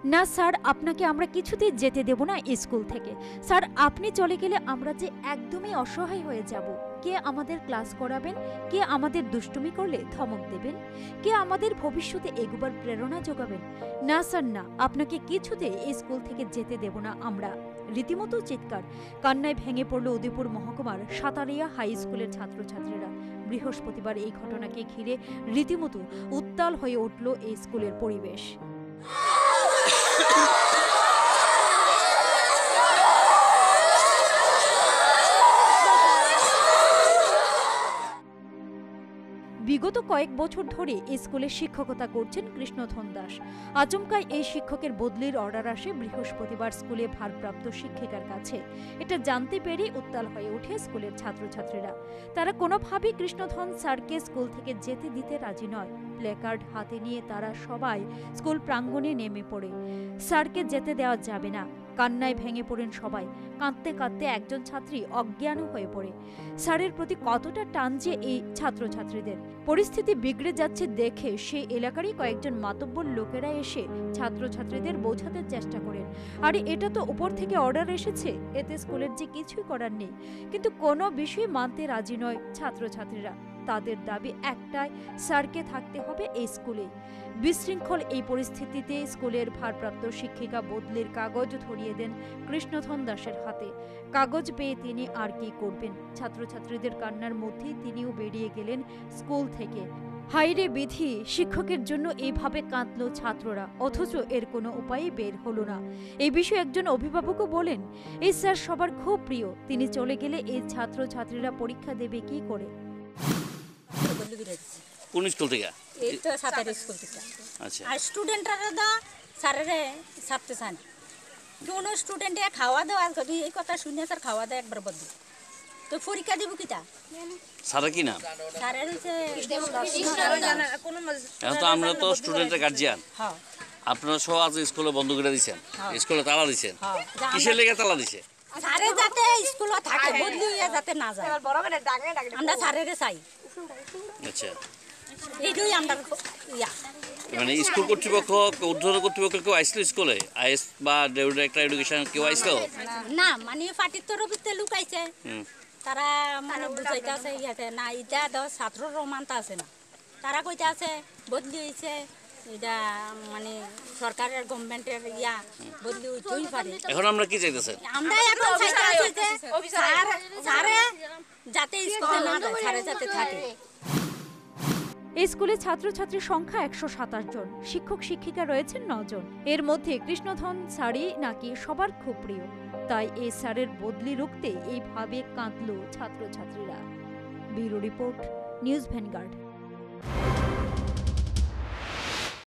না স্যার, আপনাকে আমরা কিছুতেই যেতে দেব না স্কুল থেকে। স্যার, আপনি চলে গেলে আমরা যে একদমই অসহায় হয়ে যাব। কে আমাদের ক্লাস করাবেন? কে আমাদের দুষ্টুমি করলে ধমক দেবেন? কে আমাদের ভবিষ্যতে এগোবার প্রেরণা যোগাবেন? না স্যার, না, আপনাকে কিছুতে এই স্কুল থেকে যেতে দেব না আমরা। রীতিমতো চিৎকার, কান্নায় ভেঙে পড়ল উদয়পুর মহকুমার সাতারিয়া হাই স্কুলের ছাত্রছাত্রীরা। বৃহস্পতিবার এই ঘটনাকে ঘিরে রীতিমতো উত্তাল হয়ে উঠল এই স্কুলের পরিবেশ। বিগত কয়েক বছর ধরে স্কুলে শিক্ষকতা করছেন কৃষ্ণধন দাস। আচমকাই এই শিক্ষকের বদলির অর্ডার আসে বৃহস্পতিবার স্কুলে ভারপ্রাপ্ত শিক্ষিকার কাছে। এটা জানতে পেরে উত্তাল হয়ে ওঠে স্কুলের ছাত্রছাত্রীরা। তারা কোনোভাবেই কৃষ্ণধন স্যারকে স্কুল থেকে যেতে দিতে রাজি নয়। প্লেকার্ড হাতে নিয়ে তারা সবাই স্কুল প্রাঙ্গণে নেমে পড়ে। স্যারকে যেতে দেওয়া যাবে না। কান্নায় ভেঙে পড়েন সবাই। কাঁদতে কাঁদতে একজন ছাত্রী অজ্ঞানও হয়ে পড়ে। স্যারের প্রতি কতটা টান যে এই ছাত্রছাত্রীদের। পরিস্থিতি বিগড়ে যাচ্ছে দেখে সেই এলাকারই কয়েকজন মাতব্বর লোকেরা এসে ছাত্রছাত্রীদের বোঝাতে চেষ্টা করেন, আরে এটা তো উপর থেকে অর্ডার এসেছে, এতে স্কুলের যে কিছুই করার নেই। কিন্তু কোনো বিষয় মানতে রাজি নয় ছাত্রছাত্রীরা। তাদের দাবি একটাই, স্যারকে থাকতে হবে এই স্কুলে। বিশৃঙ্খল এই পরিস্থিতিতে স্কুলের ভারপ্রাপ্ত শিক্ষিকা বদলির কাগজ ধরিয়ে দেন কৃষ্ণধন দাসের হাতে। কাগজ পেয়ে তিনি আর কি করবেন? ছাত্রছাত্রীদের কান্নার মধ্যেই তিনিও বেরিয়ে গেলেন স্কুল থেকে। হাইরে বিধি, শিক্ষকের জন্য এইভাবে কাঁদল ছাত্ররা, অথচ এর কোনো উপায়ই বের হলো না। এই বিষয়ে একজন অভিভাবকও বলেন, এই স্যার সবার খুব প্রিয়, তিনি চলে গেলে এই ছাত্রছাত্রীরা পরীক্ষা দেবে কি করে? কোন স্কুল থেকে? এই তো সাতারি স্কুল থেকে। আচ্ছা, আর স্টুডেন্টরা তো স্যারেরে ছাড়তে চান। কোনো স্টুডেন্টে খাওয়া দাওয়া কবি এই কথা শুনে স্যার খাওয়া দাওয়া একবার বদলি তো পরীক্ষা দিব কিতা? স্যারের কি নাম? স্যারের হচ্ছে এখন তো আমরা তো স্টুডেন্টের গার্জিয়ান। হ্যাঁ আপনারা সব আজ স্কুলে বন্ধ করে দিচ্ছেন, হ্যাঁ। স্কুলে তালা দিচ্ছেন, হ্যাঁ। কিসের লেগে তালা দিছে? স্যারে যাতে স্কুলে থাকে, বদলি হইয়া যাতে না যায়, আমরা স্যারেরে চাই। আচ্ছা, এইটাই আমরা ইয়া। মানে স্কুল কর্তৃপক্ষ, ঊর্ধ্বতন কর্তৃপক্ষ কেউ আইসলো স্কুলে? আইএস বা ডিরেক্টর এডুকেশন কেউ আইসলো? না, মানে পার্টির তরফতে লুকাইছে, তারা মানে বুঝাইতে আছে ইয়াতে না, এটা তো ছাত্রর মানতা আছে না। তারা কইতে আছে বদলি হয়েছে, এটা মানে সরকারের গভর্নমেন্টের ইয়া, বদলি হইতেই পারে। এখন আমরা কি চাইতেছেন? আমরা এখন চাইতে আছি যে স্যারে যাতে স্কুলে না যায়, স্যারে যাতে থাকে। এই স্কুলে ছাত্রছাত্রীর সংখ্যা ১২৭ জন, শিক্ষক শিক্ষিকা রয়েছেন ৯ জন। এর মধ্যে কৃষ্ণধন স্যারই নাকি সবার খুব প্রিয়। তাই এই স্যারের বদলি রুখতে এইভাবে কাঁদল ছাত্রছাত্রীরা। Bureau report, news vanguard.